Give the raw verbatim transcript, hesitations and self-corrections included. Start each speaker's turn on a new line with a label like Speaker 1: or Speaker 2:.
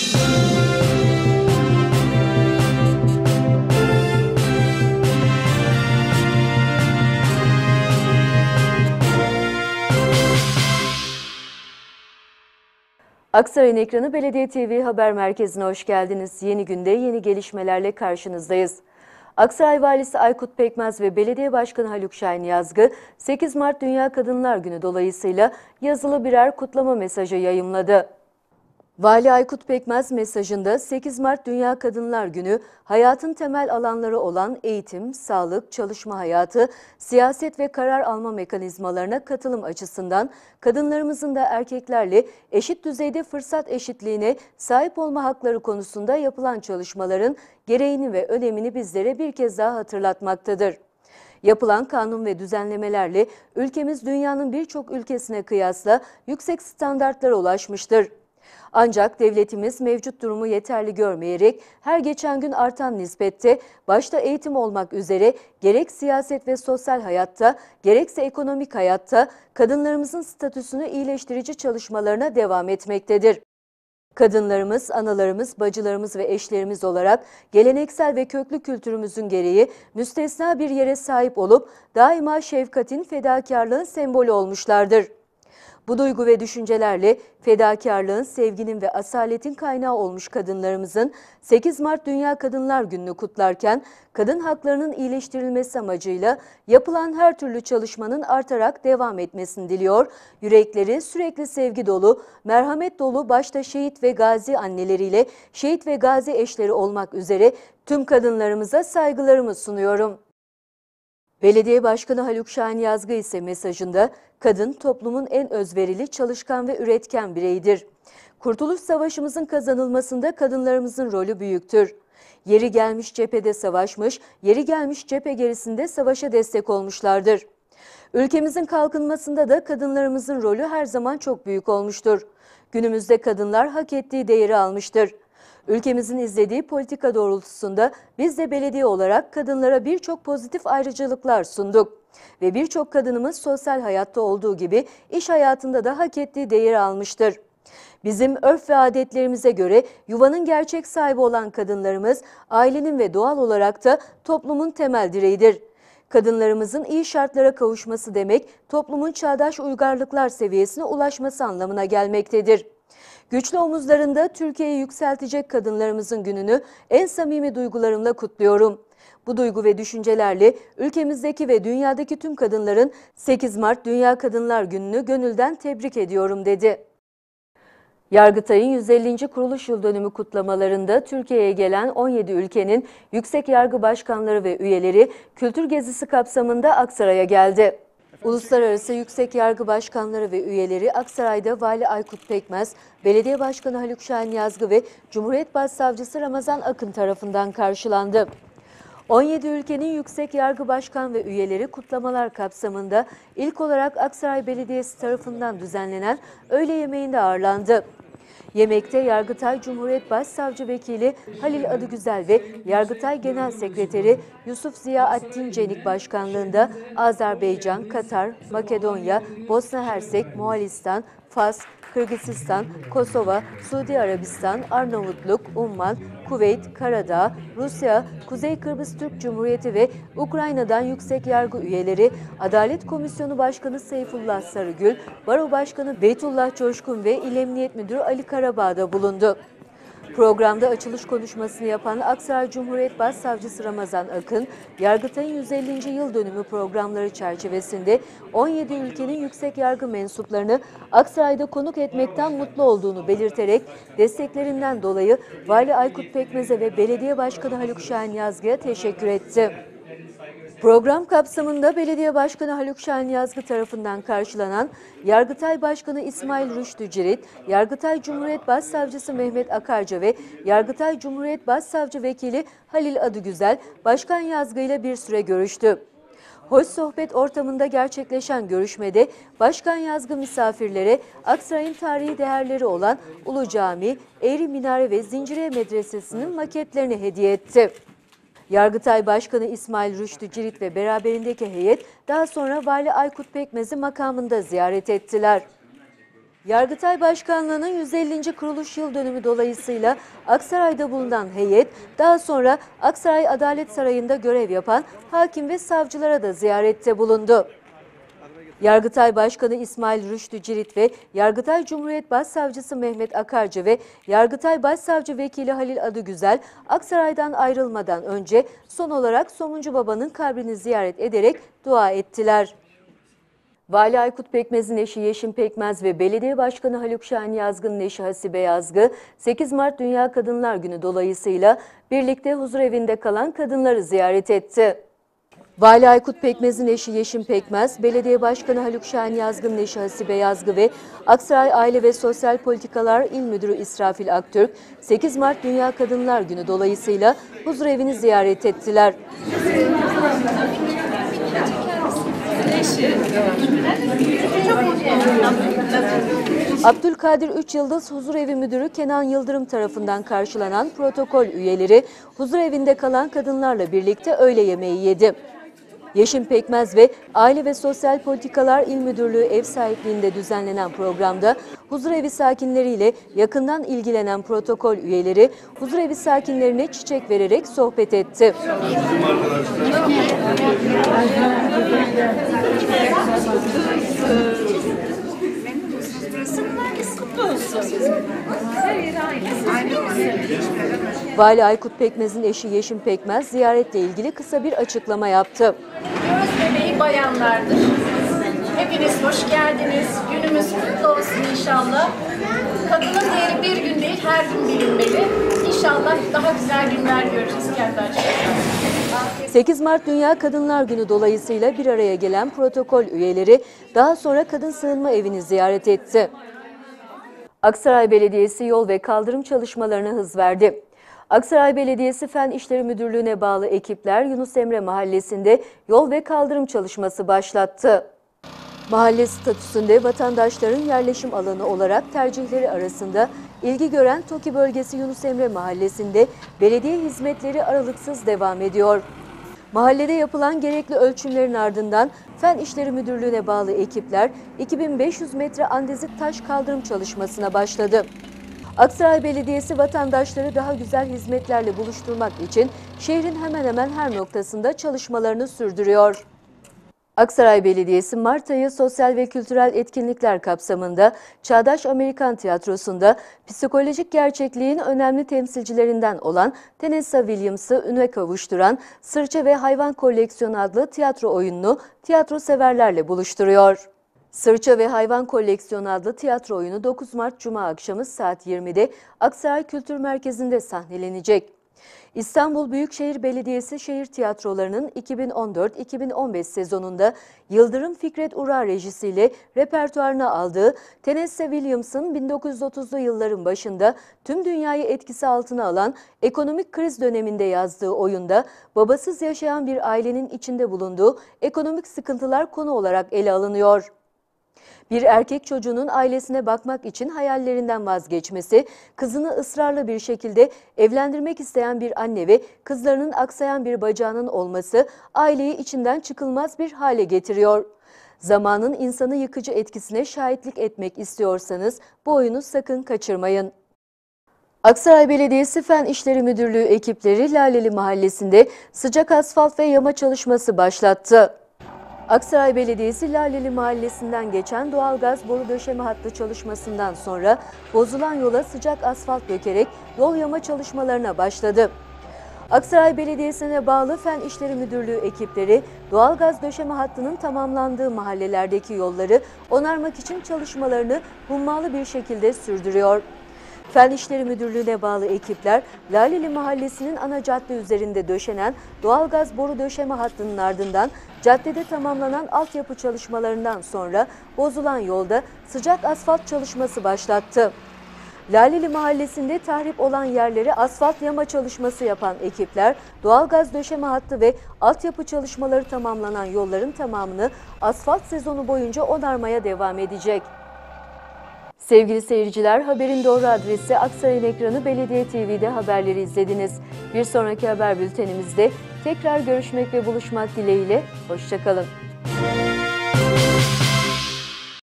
Speaker 1: Aksaray'ın ekranı Belediye T V Haber Merkezi'ne hoş geldiniz. Yeni günde yeni gelişmelerle karşınızdayız. Aksaray Valisi Aykut Pekmez ve Belediye Başkanı Haluk Şahin Yazgı, sekiz Mart Dünya Kadınlar Günü dolayısıyla yazılı birer kutlama mesajı yayımladı. Vali Aykut Pekmez mesajında sekiz Mart Dünya Kadınlar Günü, hayatın temel alanları olan eğitim, sağlık, çalışma hayatı, siyaset ve karar alma mekanizmalarına katılım açısından kadınlarımızın da erkeklerle eşit düzeyde fırsat eşitliğine sahip olma hakları konusunda yapılan çalışmaların gereğini ve önemini bizlere bir kez daha hatırlatmaktadır. Yapılan kanun ve düzenlemelerle ülkemiz dünyanın birçok ülkesine kıyasla yüksek standartlara ulaşmıştır. Ancak devletimiz mevcut durumu yeterli görmeyerek her geçen gün artan nispette başta eğitim olmak üzere gerek siyaset ve sosyal hayatta gerekse ekonomik hayatta kadınlarımızın statüsünü iyileştirici çalışmalarına devam etmektedir. Kadınlarımız, analarımız, bacılarımız ve eşlerimiz olarak geleneksel ve köklü kültürümüzün gereği müstesna bir yere sahip olup daima şefkatin, fedakarlığın sembolü olmuşlardır. Bu duygu ve düşüncelerle fedakarlığın, sevginin ve asaletin kaynağı olmuş kadınlarımızın sekiz Mart Dünya Kadınlar Günü'nü kutlarken kadın haklarının iyileştirilmesi amacıyla yapılan her türlü çalışmanın artarak devam etmesini diliyor. Yürekleri sürekli sevgi dolu, merhamet dolu başta şehit ve gazi anneleriyle şehit ve gazi eşleri olmak üzere tüm kadınlarımıza saygılarımı sunuyorum. Belediye Başkanı Haluk Şahin Yazgı ise mesajında, kadın toplumun en özverili, çalışkan ve üretken bireyidir. Kurtuluş Savaşımızın kazanılmasında kadınlarımızın rolü büyüktür. Yeri gelmiş cephede savaşmış, yeri gelmiş cephe gerisinde savaşa destek olmuşlardır. Ülkemizin kalkınmasında da kadınlarımızın rolü her zaman çok büyük olmuştur. Günümüzde kadınlar hak ettiği değeri almıştır. Ülkemizin izlediği politika doğrultusunda biz de belediye olarak kadınlara birçok pozitif ayrıcalıklar sunduk. Ve birçok kadınımız sosyal hayatta olduğu gibi iş hayatında da hak ettiği değeri almıştır. Bizim örf ve adetlerimize göre yuvanın gerçek sahibi olan kadınlarımız ailenin ve doğal olarak da toplumun temel direğidir. Kadınlarımızın iyi şartlara kavuşması demek toplumun çağdaş uygarlıklar seviyesine ulaşması anlamına gelmektedir. Güçlü omuzlarında Türkiye'yi yükseltecek kadınlarımızın gününü en samimi duygularımla kutluyorum. Bu duygu ve düşüncelerle ülkemizdeki ve dünyadaki tüm kadınların sekiz Mart Dünya Kadınlar Günü'nü gönülden tebrik ediyorum dedi. Yargıtay'ın yüz ellinci kuruluş yıl dönümü kutlamalarında Türkiye'ye gelen on yedi ülkenin yüksek yargı başkanları ve üyeleri kültür gezisi kapsamında Aksaray'a geldi. Uluslararası Yüksek Yargı Başkanları ve üyeleri Aksaray'da Vali Aykut Pekmez, Belediye Başkanı Haluk Şahin Yazgı ve Cumhuriyet Başsavcısı Ramazan Akın tarafından karşılandı. on yedi ülkenin Yüksek Yargı Başkan ve üyeleri kutlamalar kapsamında ilk olarak Aksaray Belediyesi tarafından düzenlenen öğle yemeğinde ağırlandı. Yemekte Yargıtay Cumhuriyet Başsavcı Vekili Halil Adıgüzel ve Yargıtay Genel Sekreteri Yusuf Ziyaettin Cenik başkanlığında Azerbaycan, Katar, Makedonya, Bosna Hersek, Moğolistan, Fas, Kırgızistan, Kosova, Suudi Arabistan, Arnavutluk, Umman, Kuveyt, Karadağ, Rusya, Kuzey Kıbrıs Türk Cumhuriyeti ve Ukrayna'dan yüksek yargı üyeleri, Adalet Komisyonu Başkanı Seyfullah Sarıgül, Baro Başkanı Beytullah Coşkun ve İl Emniyet Müdürü Ali Karabağ'da bulundu. Programda açılış konuşmasını yapan Aksaray Cumhuriyet Başsavcısı Ramazan Akın, Yargıtay'ın yüz ellinci yıl dönümü programları çerçevesinde on yedi ülkenin yüksek yargı mensuplarını Aksaray'da konuk etmekten mutlu olduğunu belirterek desteklerinden dolayı Vali Aykut Pekmez'e ve Belediye Başkanı Haluk Şahin Yazgı'ya teşekkür etti. Program kapsamında Belediye Başkanı Haluk Şahin Yazgı tarafından karşılanan Yargıtay Başkanı İsmail Rüştü Cirit, Yargıtay Cumhuriyet Başsavcısı Mehmet Akarca ve Yargıtay Cumhuriyet Başsavcı Vekili Halil Adıgüzel, Başkan Yazgı ile bir süre görüştü. Hoş sohbet ortamında gerçekleşen görüşmede Başkan Yazgı misafirlere Aksaray'ın tarihi değerleri olan Ulu Cami, Eğri Minare ve Zinciriye Medresesi'nin maketlerini hediye etti. Yargıtay Başkanı İsmail Rüştü Cirit ve beraberindeki heyet daha sonra Vali Aykut Pekmez'i makamında ziyaret ettiler. Yargıtay Başkanlığı'nın yüz ellinci kuruluş yıl dönümü dolayısıyla Aksaray'da bulunan heyet, daha sonra Aksaray Adalet Sarayı'nda görev yapan hakim ve savcılara da ziyarette bulundu. Yargıtay Başkanı İsmail Rüştü Cirit ve Yargıtay Cumhuriyet Başsavcısı Mehmet Akarcı ve Yargıtay Başsavcı Vekili Halil Adıgüzel, Aksaray'dan ayrılmadan önce son olarak Somuncu Baba'nın kabrini ziyaret ederek dua ettiler. Vali Aykut Pekmez'in eşi Yeşim Pekmez ve Belediye Başkanı Haluk Şahin Yazgı'nın eşi Hasibe Yazgı, sekiz Mart Dünya Kadınlar Günü dolayısıyla birlikte huzurevinde kalan kadınları ziyaret etti. Vali Aykut Pekmez'in eşi Yeşim Pekmez, Belediye Başkanı Haluk Şahin Yazgı'nın eşi Hasibe Yazgı ve Aksaray Aile ve Sosyal Politikalar İl Müdürü İsrafil Aktürk, sekiz Mart Dünya Kadınlar Günü dolayısıyla huzurevini ziyaret ettiler. Abdülkadir Üç Yıldız Huzurevi Müdürü Kenan Yıldırım tarafından karşılanan protokol üyeleri huzurevinde kalan kadınlarla birlikte öğle yemeği yedi. Yeşim Pekmez ve Aile ve Sosyal Politikalar İl Müdürlüğü ev sahipliğinde düzenlenen programda huzurevi sakinleriyle yakından ilgilenen protokol üyeleri huzurevi sakinlerine çiçek vererek sohbet etti. Vali Aykut Pekmez'in eşi Yeşim Pekmez ziyaretle ilgili kısa bir açıklama yaptı.
Speaker 2: Göz bebeği bayanlardır. Hepiniz hoş geldiniz. Günümüz kutlu olsun inşallah. Kadının değeri bir gün değil, her gün bilinmeli. İnşallah daha güzel günler göreceğiz kendi açımızdan.
Speaker 1: sekiz Mart Dünya Kadınlar Günü dolayısıyla bir araya gelen protokol üyeleri daha sonra kadın sığınma evini ziyaret etti. Aksaray Belediyesi yol ve kaldırım çalışmalarına hız verdi. Aksaray Belediyesi Fen İşleri Müdürlüğü'ne bağlı ekipler Yunus Emre Mahallesi'nde yol ve kaldırım çalışması başlattı. Mahalle statüsünde vatandaşların yerleşim alanı olarak tercihleri arasında ilgi gören TOKİ bölgesi Yunus Emre Mahallesi'nde belediye hizmetleri aralıksız devam ediyor. Mahallede yapılan gerekli ölçümlerin ardından Fen İşleri Müdürlüğü'ne bağlı ekipler iki bin beş yüz metre andezit taş kaldırım çalışmasına başladı. Aksaray Belediyesi vatandaşları daha güzel hizmetlerle buluşturmak için şehrin hemen hemen her noktasında çalışmalarını sürdürüyor. Aksaray Belediyesi Mart ayı sosyal ve kültürel etkinlikler kapsamında Çağdaş Amerikan Tiyatrosu'nda psikolojik gerçekliğin önemli temsilcilerinden olan Tennessee Williams'ı üne kavuşturan Sırça ve Hayvan Koleksiyonu adlı tiyatro oyununu tiyatro severlerle buluşturuyor. Sırça ve Hayvan Koleksiyonu adlı tiyatro oyunu dokuz Mart Cuma akşamı saat yirmide Aksaray Kültür Merkezi'nde sahnelenecek. İstanbul Büyükşehir Belediyesi şehir tiyatrolarının iki bin on dört iki bin on beş sezonunda Yıldırım Fikret Uğrar rejisiyle repertuarına aldığı Tennessee Williams'ın bin dokuz yüz otuzlu yılların başında tüm dünyayı etkisi altına alan ekonomik kriz döneminde yazdığı oyunda babasız yaşayan bir ailenin içinde bulunduğu ekonomik sıkıntılar konu olarak ele alınıyor. Bir erkek çocuğunun ailesine bakmak için hayallerinden vazgeçmesi, kızını ısrarlı bir şekilde evlendirmek isteyen bir anne ve kızlarının aksayan bir bacağının olması aileyi içinden çıkılmaz bir hale getiriyor. Zamanın insanı yıkıcı etkisine şahitlik etmek istiyorsanız bu oyunu sakın kaçırmayın. Aksaray Belediyesi Fen İşleri Müdürlüğü ekipleri Laleli Mahallesi'nde sıcak asfalt ve yama çalışması başlattı. Aksaray Belediyesi Laleli Mahallesi'nden geçen doğalgaz boru döşeme hattı çalışmasından sonra bozulan yola sıcak asfalt dökerek yol yama çalışmalarına başladı. Aksaray Belediyesi'ne bağlı Fen İşleri Müdürlüğü ekipleri doğalgaz döşeme hattının tamamlandığı mahallelerdeki yolları onarmak için çalışmalarını hummalı bir şekilde sürdürüyor. Fen İşleri Müdürlüğü'ne bağlı ekipler Laleli Mahallesi'nin ana cadde üzerinde döşenen doğalgaz boru döşeme hattının ardından caddede tamamlanan altyapı çalışmalarından sonra bozulan yolda sıcak asfalt çalışması başlattı. Laleli Mahallesi'nde tahrip olan yerlere asfalt yama çalışması yapan ekipler doğalgaz döşeme hattı ve altyapı çalışmaları tamamlanan yolların tamamını asfalt sezonu boyunca onarmaya devam edecek. Sevgili seyirciler, haberin doğru adresi Aksaray'ın ekranı Belediye T V'de haberleri izlediniz. Bir sonraki haber bültenimizde tekrar görüşmek ve buluşmak dileğiyle, hoşça kalın.